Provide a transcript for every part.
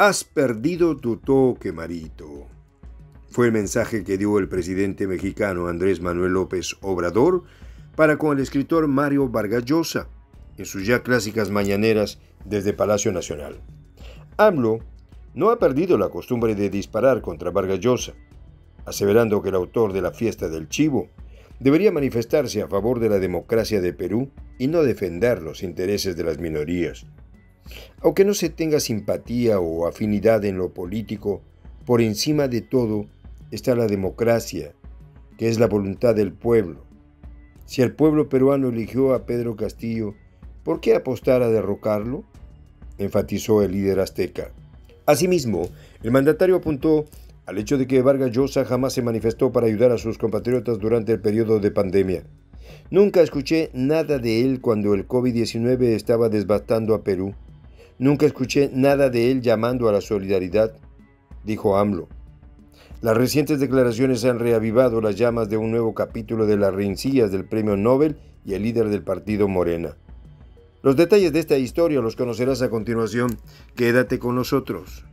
Has perdido tu toque, Marito. Fue el mensaje que dio el presidente mexicano Andrés Manuel López Obrador para con el escritor Mario Vargas Llosa en sus ya clásicas mañaneras desde Palacio Nacional. AMLO no ha perdido la costumbre de disparar contra Vargas Llosa, aseverando que el autor de la fiesta del chivo debería manifestarse a favor de la democracia de Perú y no defender los intereses de las minorías. Aunque no se tenga simpatía o afinidad en lo político, por encima de todo está la democracia, que es la voluntad del pueblo. Si el pueblo peruano eligió a Pedro Castillo, ¿por qué apostar a derrocarlo?, enfatizó el líder azteca. Asimismo, el mandatario apuntó al hecho de que Vargas Llosa jamás se manifestó para ayudar a sus compatriotas durante el periodo de pandemia. Nunca escuché nada de él cuando el COVID-19 estaba devastando a Perú. Nunca escuché nada de él llamando a la solidaridad, dijo AMLO. Las recientes declaraciones han reavivado las llamas de un nuevo capítulo de las rencillas del premio Nobel y el líder del partido Morena. Los detalles de esta historia los conocerás a continuación. Quédate con nosotros.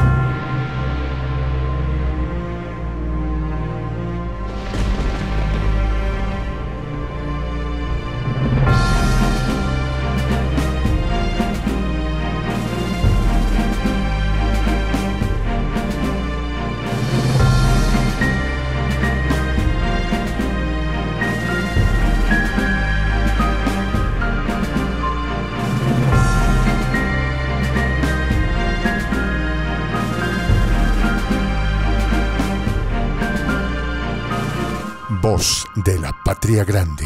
Voz de la Patria Grande.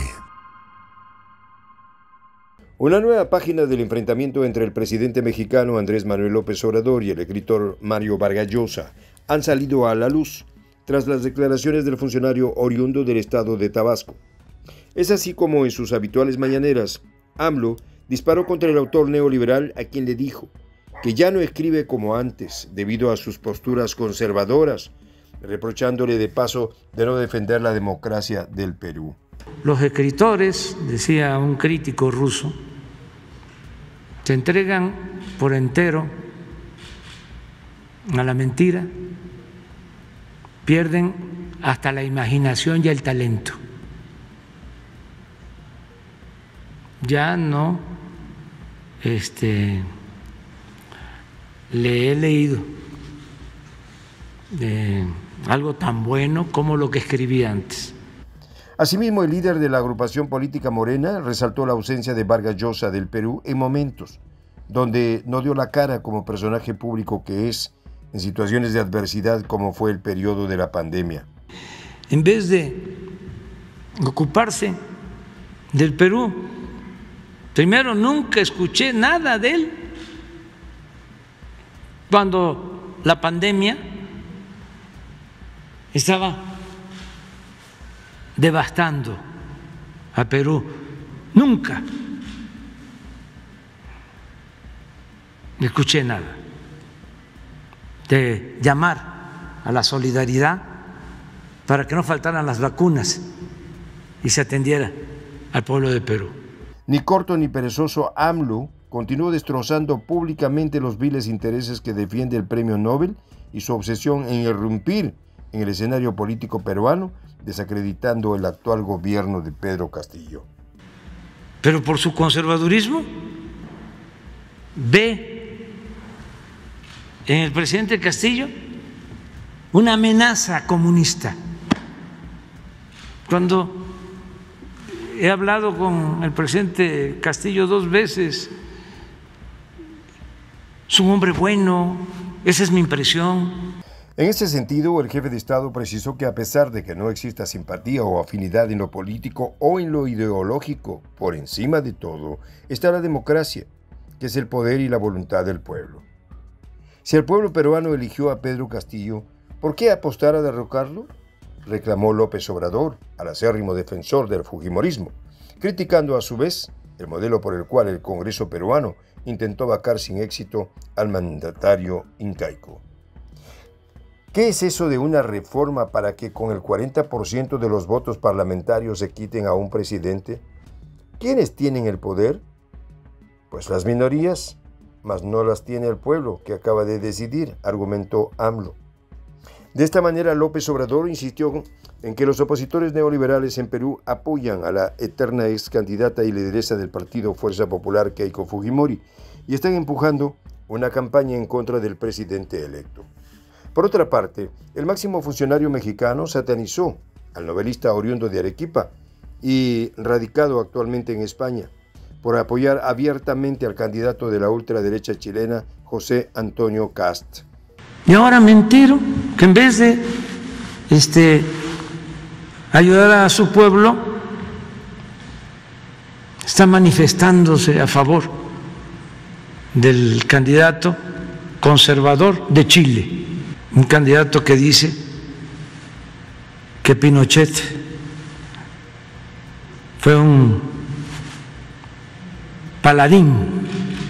Una nueva página del enfrentamiento entre el presidente mexicano Andrés Manuel López Obrador y el escritor Mario Vargas Llosa han salido a la luz tras las declaraciones del funcionario oriundo del estado de Tabasco. Es así como en sus habituales mañaneras, AMLO disparó contra el autor neoliberal, a quien le dijo que ya no escribe como antes debido a sus posturas conservadoras, reprochándole de paso de no defender la democracia del Perú. Los escritores, decía un crítico ruso, se entregan por entero a la mentira, pierden hasta la imaginación y el talento. Ya no le he leído algo tan bueno como lo que escribí antes. Asimismo, el líder de la agrupación política Morena resaltó la ausencia de Vargas Llosa del Perú en momentos donde no dio la cara como personaje público que es en situaciones de adversidad como fue el periodo de la pandemia. En vez de ocuparse del Perú, primero nunca escuché nada de él cuando la pandemia estaba devastando a Perú. Nunca escuché nada de llamar a la solidaridad para que no faltaran las vacunas y se atendiera al pueblo de Perú. Ni corto ni perezoso, AMLO continuó destrozando públicamente los viles intereses que defiende el premio Nobel y su obsesión en irrumpir en el escenario político peruano, desacreditando el actual gobierno de Pedro Castillo. Pero por su conservadurismo ve en el presidente Castillo una amenaza comunista. Cuando he hablado con el presidente Castillo 2 veces, es un hombre bueno, esa es mi impresión. En ese sentido, el jefe de Estado precisó que a pesar de que no exista simpatía o afinidad en lo político o en lo ideológico, por encima de todo está la democracia, que es el poder y la voluntad del pueblo. Si el pueblo peruano eligió a Pedro Castillo, ¿por qué apostar a derrocarlo?, reclamó López Obrador, al acérrimo defensor del fujimorismo, criticando a su vez el modelo por el cual el Congreso peruano intentó vacar sin éxito al mandatario incaico. ¿Qué es eso de una reforma para que con el 40% de los votos parlamentarios se quiten a un presidente? ¿Quiénes tienen el poder? Pues las minorías. mas no las tiene el pueblo, que acaba de decidir, argumentó AMLO. De esta manera, López Obrador insistió en que los opositores neoliberales en Perú apoyan a la eterna ex candidata y lideresa del partido Fuerza Popular, Keiko Fujimori, y están empujando una campaña en contra del presidente electo. Por otra parte, el máximo funcionario mexicano satanizó al novelista oriundo de Arequipa y radicado actualmente en España, por apoyar abiertamente al candidato de la ultraderecha chilena, José Antonio Kast. Y ahora me entero que en vez de ayudar a su pueblo, está manifestándose a favor del candidato conservador de Chile, un candidato que dice que Pinochet fue un paladín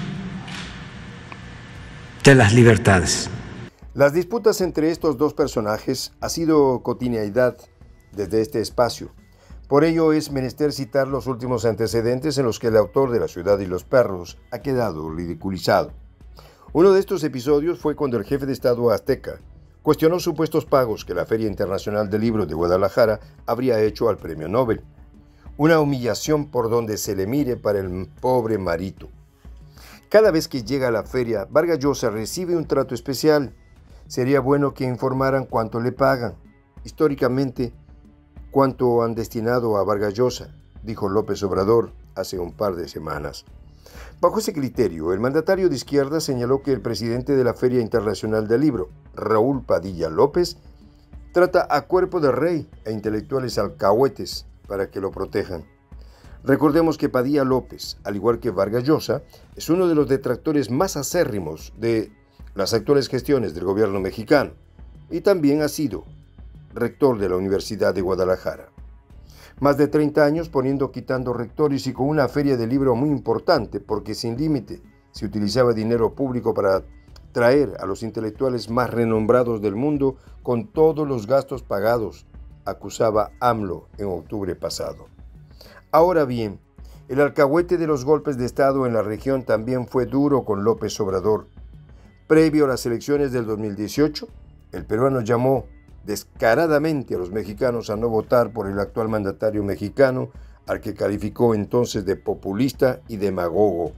de las libertades. Las disputas entre estos dos personajes ha sido cotidianidad desde este espacio. Por ello es menester citar los últimos antecedentes en los que el autor de La ciudad y los perros ha quedado ridiculizado. Uno de estos episodios fue cuando el jefe de Estado azteca cuestionó supuestos pagos que la Feria Internacional del Libro de Guadalajara habría hecho al Premio Nobel. Una humillación por donde se le mire para el pobre Marito. Cada vez que llega a la feria, Vargas Llosa recibe un trato especial. Sería bueno que informaran cuánto le pagan. Históricamente, cuánto han destinado a Vargas Llosa, dijo López Obrador hace un par de semanas. Bajo ese criterio, el mandatario de izquierda señaló que el presidente de la Feria Internacional del Libro, Raúl Padilla López, trata a cuerpo de rey e intelectuales alcahuetes para que lo protejan. Recordemos que Padilla López, al igual que Vargas Llosa, es uno de los detractores más acérrimos de las actuales gestiones del gobierno mexicano y también ha sido rector de la Universidad de Guadalajara. Más de 30 años quitando rectores y con una feria de libro muy importante porque sin límite se utilizaba dinero público para traer a los intelectuales más renombrados del mundo con todos los gastos pagados, acusaba AMLO en octubre pasado. Ahora bien, el alcahuete de los golpes de Estado en la región también fue duro con López Obrador. Previo a las elecciones del 2018, el peruano llamó descaradamente a los mexicanos a no votar por el actual mandatario mexicano, al que calificó entonces de populista y demagogo.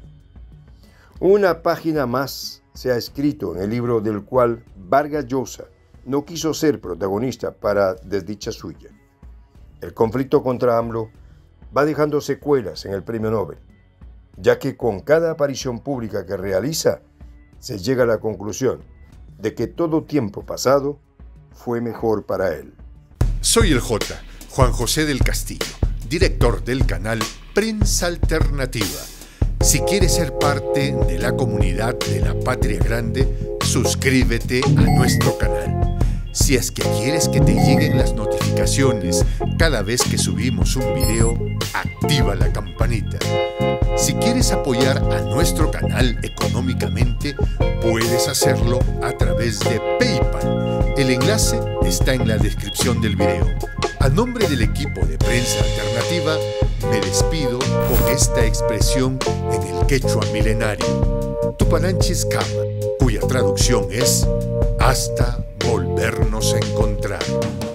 Una página más se ha escrito en el libro del cual Vargas Llosa no quiso ser protagonista para desdicha suya. El conflicto contra AMLO va dejando secuelas en el Premio Nobel, ya que con cada aparición pública que realiza, se llega a la conclusión de que todo tiempo pasado fue mejor para él. Soy el J, Juan José del Castillo, director del canal Prensa Alternativa. Si quieres ser parte de la comunidad de la Patria Grande, suscríbete a nuestro canal. Si es que quieres que te lleguen las notificaciones cada vez que subimos un video, activa la campanita. Si quieres apoyar a nuestro canal económicamente, puedes hacerlo a través de PayPal. El enlace está en la descripción del video. A nombre del equipo de Prensa Alternativa, me despido con esta expresión en el quechua milenario, Tupananchis Kama, cuya traducción es hasta volvernos a encontrar.